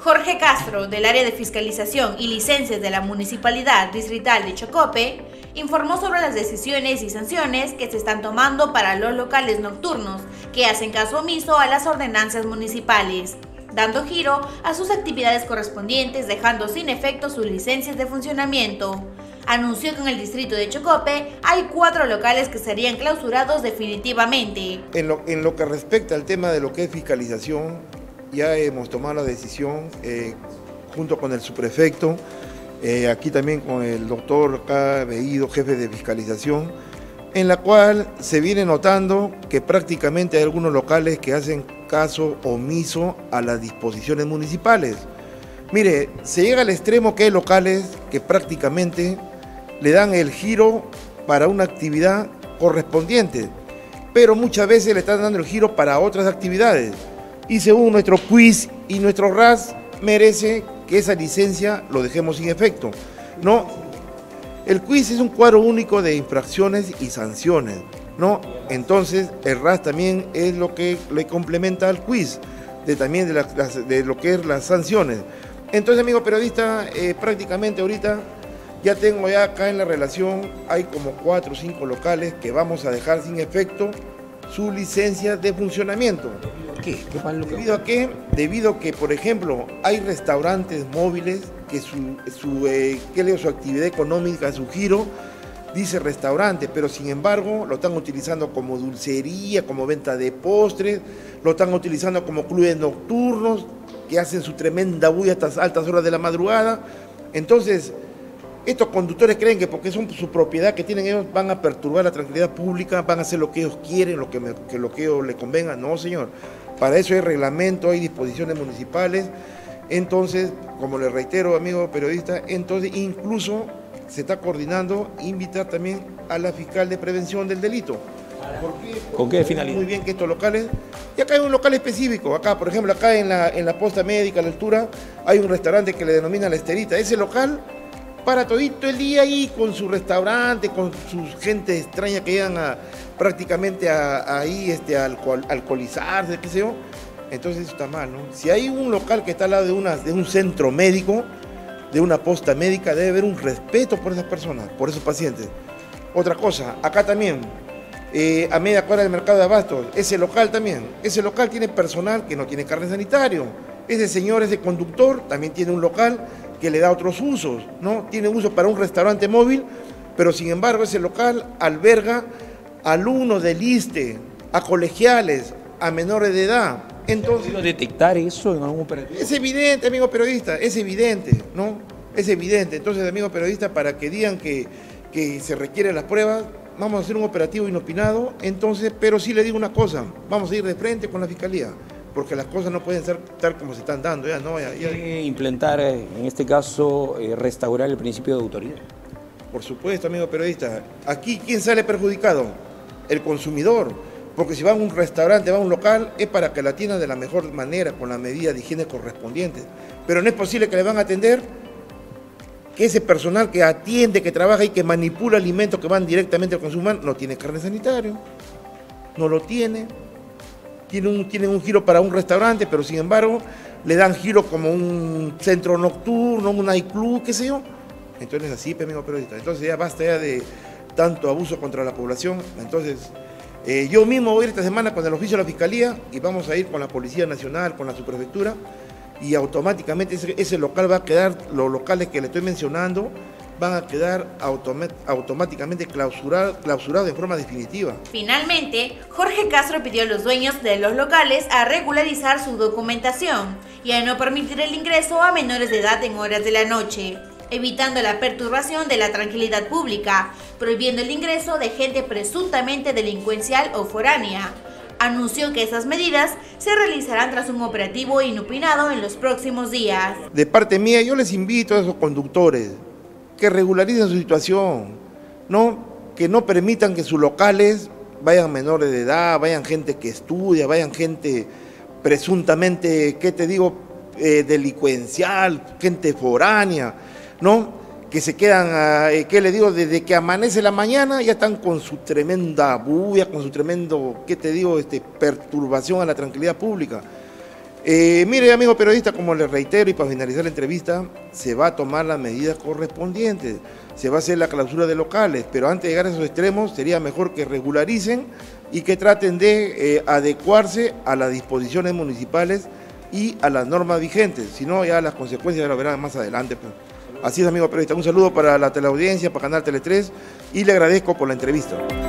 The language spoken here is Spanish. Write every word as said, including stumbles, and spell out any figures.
Jorge Castro, del área de fiscalización y licencias de la Municipalidad Distrital de Chocope, informó sobre las decisiones y sanciones que se están tomando para los locales nocturnos que hacen caso omiso a las ordenanzas municipales, dando giro a sus actividades correspondientes, dejando sin efecto sus licencias de funcionamiento. Anunció que en el distrito de Chocope hay cuatro locales que serían clausurados definitivamente. En lo, en lo que respecta al tema de lo que es fiscalización, ya hemos tomado la decisión eh, junto con el subprefecto, eh, aquí también con el doctor acá Veído, jefe de fiscalización, en la cual se viene notando que prácticamente hay algunos locales que hacen caso omiso a las disposiciones municipales. Mire, se llega al extremo que hay locales que prácticamente le dan el giro para una actividad correspondiente, pero muchas veces le están dando el giro para otras actividades. Y según nuestro quiz y nuestro R A S, merece que esa licencia lo dejemos sin efecto. No, el quiz es un cuadro único de infracciones y sanciones, ¿no? Entonces, el R A S también es lo que le complementa al quiz, de, también de, la, de lo que es las sanciones. Entonces, amigo periodista, eh, prácticamente ahorita ya tengo ya acá en la relación, hay como cuatro o cinco locales que vamos a dejar sin efecto su licencia de funcionamiento. ¿Qué? ¿Qué mal lo que... ¿Debido a qué? Debido a que, por ejemplo, hay restaurantes móviles que su, su, eh, ¿qué le digo? Su actividad económica, su giro, dice restaurante, pero sin embargo lo están utilizando como dulcería, como venta de postres, lo están utilizando como clubes nocturnos, que hacen su tremenda bulla a estas altas horas de la madrugada. Entonces, estos conductores creen que porque son su propiedad que tienen ellos van a perturbar la tranquilidad pública, van a hacer lo que ellos quieren, lo que, me, que lo que ellos les convenga. No, señor. Para eso hay reglamento, hay disposiciones municipales. Entonces, como les reitero, amigo periodista, entonces incluso se está coordinando invitar también a la fiscal de prevención del delito. ¿Por qué? ¿Con qué finalidad? Muy bien que estos locales, y acá hay un local específico, acá por ejemplo, acá en la, en la posta médica a la altura, hay un restaurante que le denomina La Esterita. Ese local para todito el día ahí con su restaurante, con su gente extraña que llegan a, prácticamente a, a ahí este, a alcohol, alcoholizarse, qué sé yo. Entonces eso está mal, ¿no? Si hay un local que está al lado de, una, de un centro médico, de una posta médica, debe haber un respeto por esas personas, por esos pacientes. Otra cosa, acá también, eh, a media cuadra del mercado de abastos, ese local también, ese local tiene personal que no tiene carnet sanitario. Ese señor, ese conductor, también tiene un local que le da otros usos, ¿no? Tiene uso para un restaurante móvil, pero sin embargo ese local alberga alumnos del ISSSTE, a colegiales, a menores de edad. Entonces, ¿puedo detectar eso en algún operativo? Es evidente, amigo periodista, es evidente, ¿no? Es evidente. Entonces, amigo periodista, para que digan que, que se requieren las pruebas, vamos a hacer un operativo inopinado, entonces, pero sí le digo una cosa, vamos a ir de frente con la Fiscalía, porque las cosas no pueden ser tal como se están dando, ya no, ya, ya. Implementar, en este caso, eh, restaurar el principio de autoridad. Por supuesto, amigo periodista. Aquí, ¿quién sale perjudicado? El consumidor. Porque si va a un restaurante, va a un local, es para que la atiendan de la mejor manera, con las medidas de higiene correspondientes. Pero no es posible que le van a atender, que ese personal que atiende, que trabaja y que manipula alimentos que van directamente al consumidor, no tiene carnet sanitario, no lo tiene. Tienen un, tienen un giro para un restaurante, pero sin embargo le dan giro como un centro nocturno, un nightclub, qué sé yo. Entonces así, amigo periodista. Entonces ya basta ya de tanto abuso contra la población. Entonces eh, yo mismo voy a ir esta semana con el oficio de la Fiscalía y vamos a ir con la Policía Nacional, con la Subprefectura, y automáticamente ese, ese local va a quedar, los locales que le estoy mencionando, van a quedar automáticamente clausurados clausurados de forma definitiva. Finalmente, Jorge Castro pidió a los dueños de los locales a regularizar su documentación y a no permitir el ingreso a menores de edad en horas de la noche, evitando la perturbación de la tranquilidad pública, prohibiendo el ingreso de gente presuntamente delincuencial o foránea. Anunció que esas medidas se realizarán tras un operativo inopinado en los próximos días. De parte mía, yo les invito a esos conductores que regularicen su situación, ¿no? Que no permitan que sus locales vayan menores de edad, vayan gente que estudia, vayan gente presuntamente, ¿qué te digo?, eh, delincuencial, gente foránea, ¿no? Que se quedan, eh, ¿qué le digo?, desde que amanece la mañana ya están con su tremenda bulla, con su tremendo, ¿qué te digo?, este, perturbación a la tranquilidad pública. Eh, mire, amigo periodista, como le reitero y para finalizar la entrevista, se va a tomar las medidas correspondientes, se va a hacer la clausura de locales, pero antes de llegar a esos extremos sería mejor que regularicen y que traten de eh, adecuarse a las disposiciones municipales y a las normas vigentes, si no ya las consecuencias ya lo verán más adelante. Pues. Así es, amigo periodista, un saludo para la teleaudiencia, para Canal Tele tres y le agradezco por la entrevista.